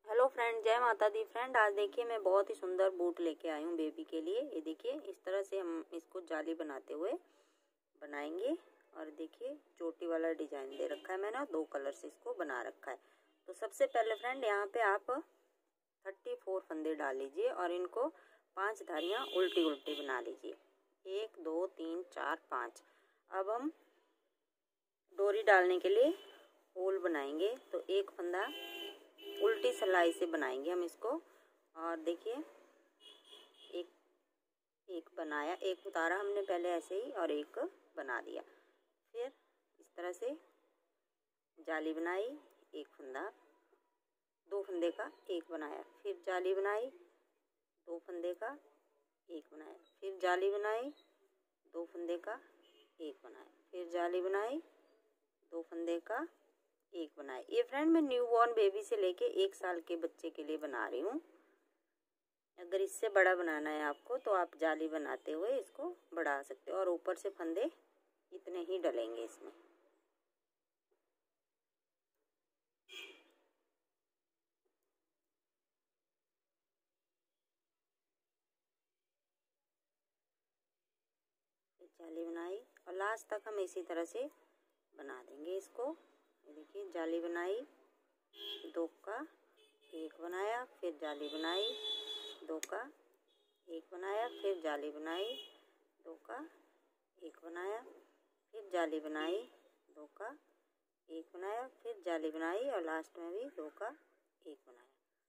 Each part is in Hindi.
हेलो फ्रेंड, जय माता दी। फ्रेंड, आज देखिए मैं बहुत ही सुंदर बूट लेके आई हूँ बेबी के लिए। ये देखिए इस तरह से हम इसको जाली बनाते हुए बनाएंगे। और देखिए चोटी वाला डिजाइन दे रखा है मैंने, और 2 कलर से इसको बना रखा है। तो सबसे पहले फ्रेंड यहाँ पे आप 34 फंदे डाल लीजिए और इनको 5 धारियाँ उल्टी उल्टी बना लीजिए। 1 2 3 4 5। अब हम डोरी डालने के लिए होल बनाएंगे। तो एक फंदा उल्टी सिलाई से बनाएंगे हम इसको। और देखिए एक एक बनाया, एक उतारा हमने पहले ऐसे ही, और एक बना दिया। फिर इस तरह से जाली बनाई, एक फंदा 2 फंदे का एक बनाया, फिर जाली बनाई 2 फंदे का एक बनाया, फिर जाली बनाई 2 फंदे का एक बनाया, फिर जाली बनाई 2 फंदे का एक बनाए। ये फ्रेंड मैं न्यू बॉर्न बेबी से लेके 1 साल के बच्चे के लिए बना रही हूँ। अगर इससे बड़ा बनाना है आपको तो आप जाली बनाते हुए इसको बढ़ा सकते हो, और ऊपर से फंदे इतने ही डलेंगे इसमें। जाली बनाई और लास्ट तक हम इसी तरह से बना देंगे इसको। ये देखिए जाली बनाई 2 का एक बनाया, फिर जाली बनाई 2 का एक बनाया, फिर जाली बनाई 2 का एक बनाया, फिर जाली बनाई 2 का एक बनाया, फिर जाली बनाई और लास्ट में भी 2 का एक बनाया।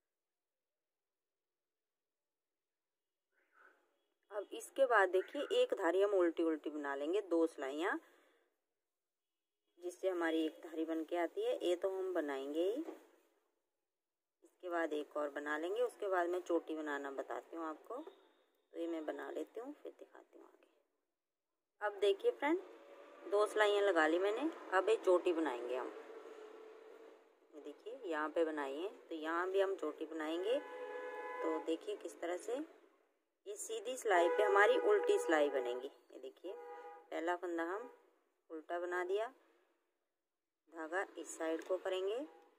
अब इसके बाद देखिए एक धारी हम उल्टी उल्टी बना लेंगे, 2 सिलाइयाँ, जिससे हमारी एक धारी बन के आती है। ये तो हम बनाएंगे ही, इसके बाद एक और बना लेंगे। उसके बाद मैं चोटी बनाना बताती हूँ आपको। तो ये मैं बना लेती हूँ, फिर दिखाती हूँ आगे। अब देखिए फ्रेंड 2 सिलाइयाँ लगा ली मैंने। अब एक चोटी बनाएंगे हम। देखिए यहाँ पे बनाई है, तो यहाँ भी हम चोटी बनाएंगे। तो देखिए किस तरह से ये सीधी सिलाई पे हमारी उल्टी सिलाई बनेगी। ये देखिए पहला फंदा हम उल्टा बना दिया, धागा इस साइड को करेंगे,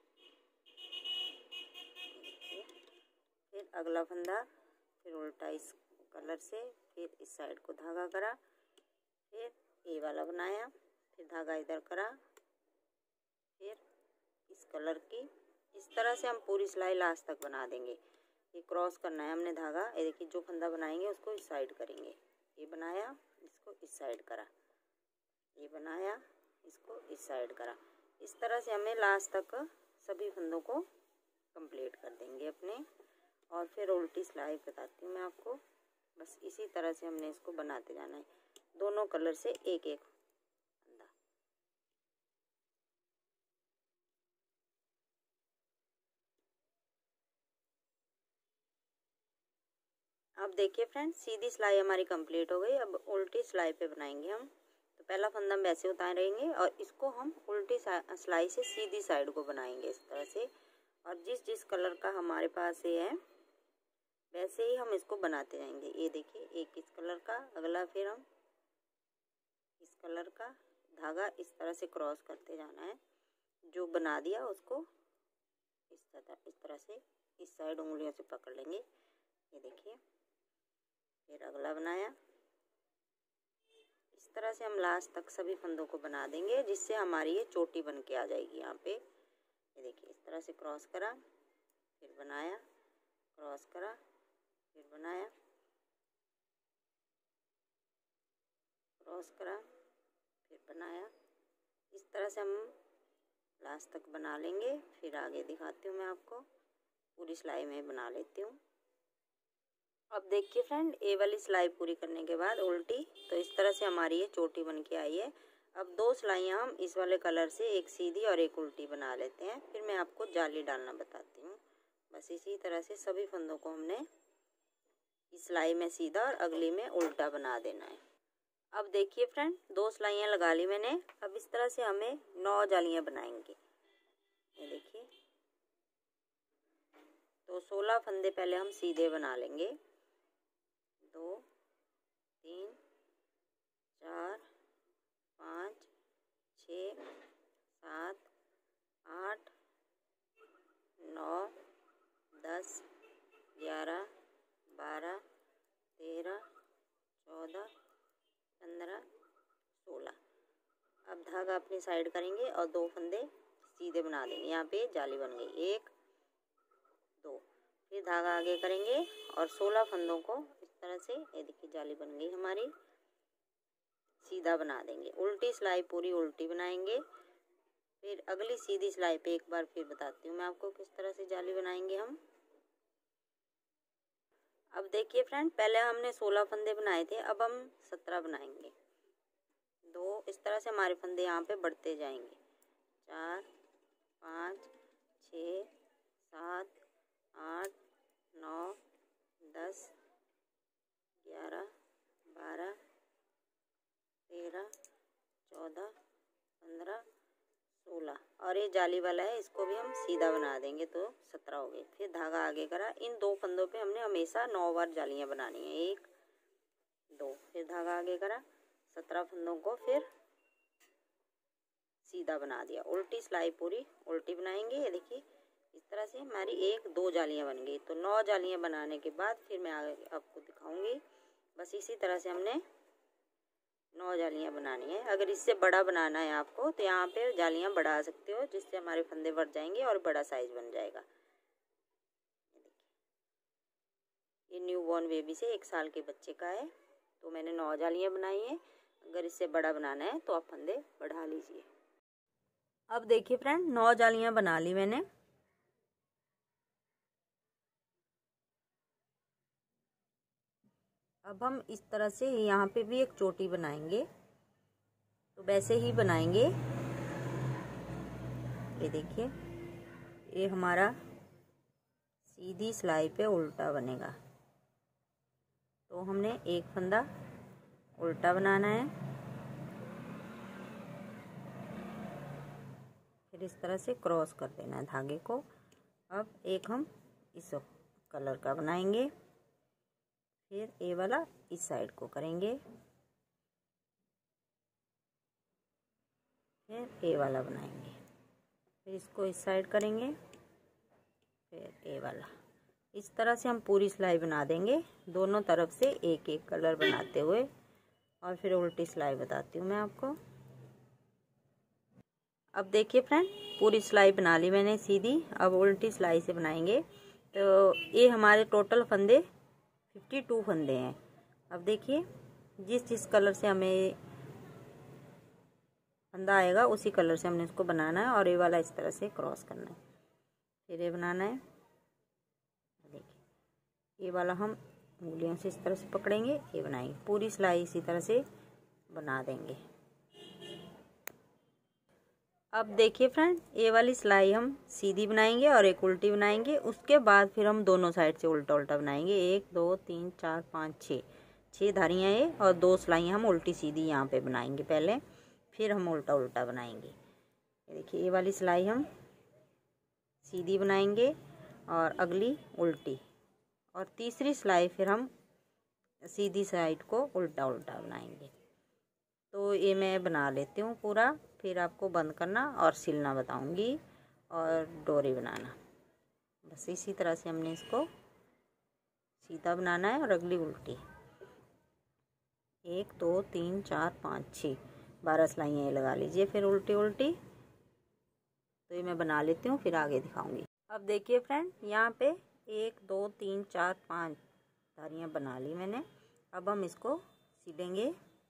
फिर अगला फंदा फिर उल्टा इस कलर से, फिर इस साइड को धागा करा, फिर ये वाला बनाया, फिर धागा इधर करा, फिर इस कलर की। इस तरह से हम पूरी सिलाई लास्ट तक बना देंगे। ये क्रॉस करना है हमने धागा। ये देखिए जो फंदा बनाएंगे उसको इस साइड करेंगे। ये बनाया, इसको इस साइड करा, ये बनाया, इसको इस साइड करा। इस तरह से हमें लास्ट तक सभी फंदों को कंप्लीट कर देंगे अपने। और फिर उल्टी सिलाई बताती हूँ मैं आपको। बस इसी तरह से हमने इसको बनाते जाना है, दोनों कलर से एक एक फंदा। अब देखिए फ्रेंड्स सीधी सिलाई हमारी कंप्लीट हो गई। अब उल्टी सिलाई पे बनाएंगे हम। तो पहला फंदा हम वैसे उतारेंगे और इसको हम उल्टी सिलाई से सीधी साइड को बनाएंगे इस तरह से। और जिस जिस कलर का हमारे पास ये है वैसे ही हम इसको बनाते जाएंगे। ये देखिए एक इस कलर का, अगला फिर हम इस कलर का, धागा इस तरह से क्रॉस करते जाना है। जो बना दिया उसको इस तरह से इस साइड उंगलियों से पकड़ लेंगे। ये देखिए फिर अगला बनाया। इस तरह से हम लास्ट तक सभी फंदों को बना देंगे, जिससे हमारी ये चोटी बन के आ जाएगी यहाँ पे। ये देखिए इस तरह से क्रॉस करा, फिर बनाया, क्रॉस करा, फिर बनाया, क्रॉस करा, फिर बनाया। इस तरह से हम लास्ट तक बना लेंगे। फिर आगे दिखाती हूँ मैं आपको। पूरी सिलाई में बना लेती हूँ। अब देखिए फ्रेंड ये वाली सिलाई पूरी करने के बाद उल्टी, तो इस तरह से हमारी ये चोटी बन के आई है। अब 2 सिलाइयाँ हम इस वाले कलर से, एक सीधी और एक उल्टी बना लेते हैं। फिर मैं आपको जाली डालना बताती हूँ। बस इसी तरह से सभी फंदों को हमने इस सिलाई में सीधा और अगली में उल्टा बना देना है। अब देखिए फ्रेंड 2 सिलाइयाँ लगा ली मैंने। अब इस तरह से हमें 9 जालियाँ बनाएंगे। ये देखिए तो 16 फंदे पहले हम सीधे बना लेंगे। 2 3 4 5 6 7 8 9 10, 11, 12, 13, 14, 15, 16। अब धागा अपनी साइड करेंगे और 2 फंदे सीधे बना देंगे। यहाँ पे जाली बन गई, 1, 2। फिर धागा आगे करेंगे और 16 फंदों को इस तरह से, ये देखिए जाली बन गई हमारी, सीधा बना देंगे। उल्टी सिलाई पूरी उल्टी बनाएंगे। फिर अगली सीधी सिलाई पे एक बार फिर बताती हूँ मैं आपको किस तरह से जाली बनाएंगे हम। अब देखिए फ्रेंड, पहले हमने 16 फंदे बनाए थे, अब हम 17 बनाएंगे। 2 इस तरह से हमारे फंदे यहाँ पे बढ़ते जाएंगे। 4, 5, 6, 7, 8, 9, 10, 11, 12, 13, 14, 15, 16। और ये जाली वाला है, इसको भी हम सीधा बना देंगे तो 17 हो गए। फिर धागा आगे करा, इन 2 फंदों पे हमने हमेशा 9 बार जालियां बनानी है, 1, 2। फिर धागा आगे करा, 17 फंदों को फिर सीधा बना दिया। उल्टी सिलाई पूरी उल्टी बनाएंगे। ये देखिए इस तरह से हमारी 1, 2 जालियां बन गई। तो 9 जालियां बनाने के बाद फिर मैं आगे आपको दिखाऊंगी। बस इसी तरह से हमने 9 जालियां बनानी है। अगर इससे बड़ा बनाना है आपको तो यहाँ पे जालियां बढ़ा सकते हो, जिससे हमारे फंदे बढ़ जाएंगे और बड़ा साइज बन जाएगा। ये न्यू बॉर्न बेबी से 1 साल के बच्चे का है, तो मैंने 9 जालियां बनाई हैं। अगर इससे बड़ा बनाना है तो आप फंदे बढ़ा लीजिए। अब देखिए फ्रेंड, 9 जालियां बना ली मैंने। अब हम इस तरह से यहाँ पे भी एक चोटी बनाएंगे, तो वैसे ही बनाएंगे। ये देखिए, ये हमारा सीधी सिलाई पे उल्टा बनेगा। तो हमने एक फंदा उल्टा बनाना है, फिर इस तरह से क्रॉस कर देना है धागे को। अब एक हम इस कलर का बनाएंगे, फिर ये वाला इस साइड को करेंगे, फिर ये वाला बनाएंगे, फिर इसको इस साइड करेंगे, फिर ये वाला। इस तरह से हम पूरी सिलाई बना देंगे, दोनों तरफ से एक एक कलर बनाते हुए। और फिर उल्टी सिलाई बताती हूँ मैं आपको। अब देखिए फ्रेंड, पूरी सिलाई बना ली मैंने सीधी। अब उल्टी सिलाई से बनाएंगे। तो ये हमारे टोटल फंदे 52 फंदे हैं। अब देखिए, जिस जिस कलर से हमें फंदा आएगा उसी कलर से हमने इसको बनाना है। और ये वाला इस तरह से क्रॉस करना है, फिर ये बनाना है। देखिए, ये वाला हम उंगलियों से इस तरह से पकड़ेंगे, ये बनाएंगे। पूरी सिलाई इसी तरह से बना देंगे। अब देखिए फ्रेंड, ये वाली सिलाई हम सीधी बनाएंगे और एक उल्टी बनाएंगे। उसके बाद फिर हम दोनों साइड से उल्टा उल्टा बनाएंगे। 1, 2, 3, 4, 5, 6 धारियाँ ये, और 2 सिलाइयाँ हम उल्टी सीधी यहाँ पे बनाएंगे पहले, फिर हम उल्टा उल्टा बनाएंगे। ये देखिए, ये वाली सिलाई हम सीधी बनाएंगे और अगली उल्टी, और तीसरी सिलाई फिर हम सीधी साइड को उल्टा उल्टा बनाएंगे। तो ये मैं बना लेती हूँ पूरा, फिर आपको बंद करना और सिलना बताऊंगी और डोरी बनाना। बस इसी तरह से हमने इसको सीधा बनाना है और अगली उल्टी। 1, 2, 3, 4, 5, 6 12 सिलाइयाँ लगा लीजिए, फिर उल्टी उल्टी। तो ये मैं बना लेती हूँ, फिर आगे दिखाऊंगी। अब देखिए फ्रेंड, यहाँ पे 1, 2, 3, 4, 5 धारियाँ बना ली मैंने। अब हम इसको सिलेंगे।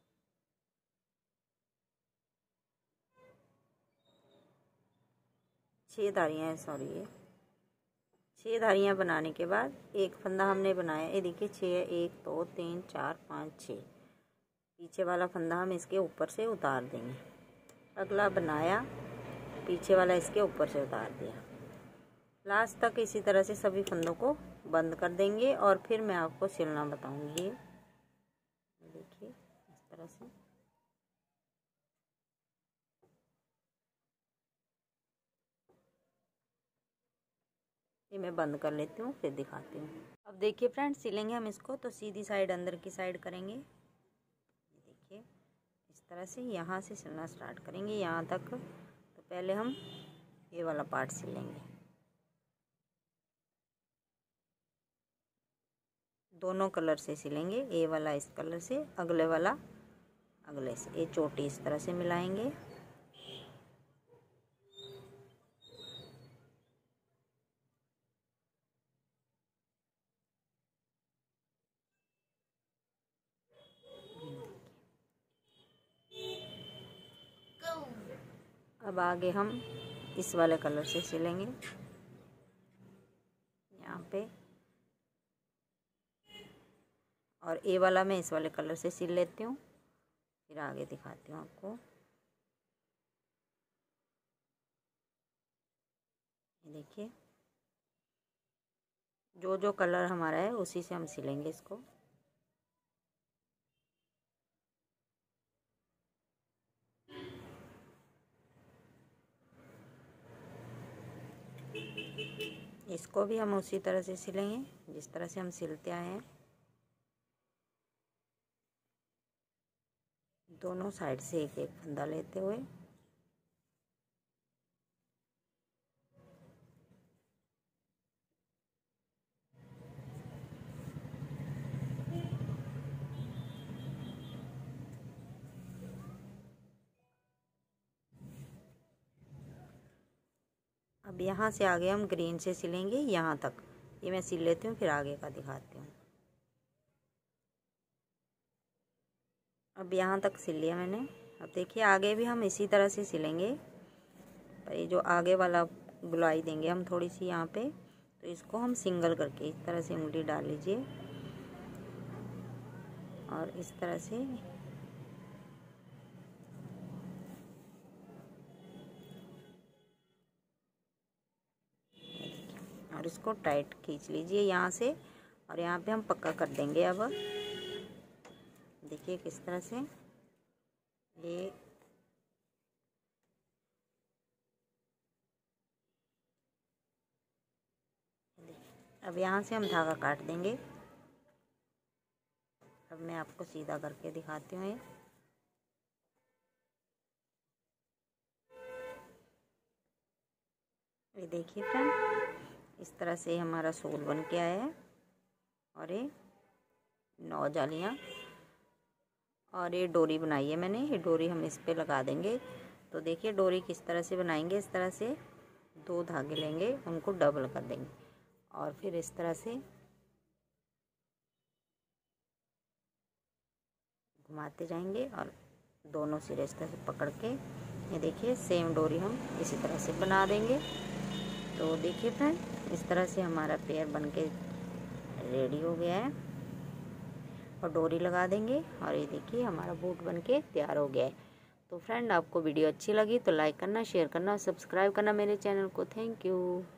छः धारियाँ हैं, सॉरी, ये 6 धारियाँ बनाने के बाद एक फंदा हमने बनाया। ये देखिए 6, 1, 2, 3, 4, 5, 6। पीछे वाला फंदा हम इसके ऊपर से उतार देंगे। अगला बनाया, पीछे वाला इसके ऊपर से उतार दिया। लास्ट तक इसी तरह से सभी फंदों को बंद कर देंगे और फिर मैं आपको सिलना बताऊंगी। देखिए इस तरह से। ये मैं बंद कर लेती हूँ, फिर दिखाती हूँ। अब देखिए फ्रेंड्स, सिलेंगे हम इसको तो सीधी साइड अंदर की साइड करेंगे। देखिए इस तरह से यहाँ से सिलना स्टार्ट करेंगे यहाँ तक। तो पहले हम ये वाला पार्ट सिलेंगे। दोनों कलर से सिलेंगे, ये वाला इस कलर से, अगले वाला अगले से। ये चोटी इस तरह से मिलाएंगे। अब आगे हम इस वाले कलर से सिलेंगे यहाँ पे, और ए वाला मैं इस वाले कलर से सिल लेती हूँ, फिर आगे दिखाती हूँ आपको। ये देखिए, जो जो कलर हमारा है उसी से हम सिलेंगे इसको। इसको भी हम उसी तरह से सिलेंगे जिस तरह से हम सिलते आए हैं, दोनों साइड से एक एक फंदा लेते हुए। अब यहाँ से आगे हम ग्रीन से सिलेंगे यहाँ तक। ये मैं सिल लेती हूँ, फिर आगे का दिखाती हूँ। अब यहाँ तक सिल लिया मैंने। अब देखिए आगे भी हम इसी तरह से सिलेंगे, पर ये जो आगे वाला गुलाई देंगे हम थोड़ी सी यहाँ पे, तो इसको हम सिंगल करके इस तरह से उंगली डाल लीजिए और इस तरह से और इसको टाइट खींच लीजिए यहाँ से, और यहाँ पे हम पक्का कर देंगे। अब देखिए किस तरह से ये अब यहाँ से हम धागा काट देंगे। अब मैं आपको सीधा करके दिखाती हूँ। ये देखिए फ्रेंड, इस तरह से हमारा सोल बन के आया है, और ये 9 जालियाँ और ये डोरी बनाई है मैंने। ये डोरी हम इस पे लगा देंगे। तो देखिए डोरी किस तरह से बनाएंगे, इस तरह से 2 धागे लेंगे, उनको डबल कर देंगे और फिर इस तरह से घुमाते जाएंगे और दोनों सिरे इस तरह से पकड़ के, ये देखिए सेम डोरी हम इसी तरह से बना देंगे। तो देखिए फ्रेंड, इस तरह से हमारा पेयर बनके रेडी हो गया है, और डोरी लगा देंगे और ये देखिए हमारा बूट बनके तैयार हो गया है। तो फ्रेंड, आपको वीडियो अच्छी लगी तो लाइक करना, शेयर करना, सब्सक्राइब करना मेरे चैनल को। Thank you.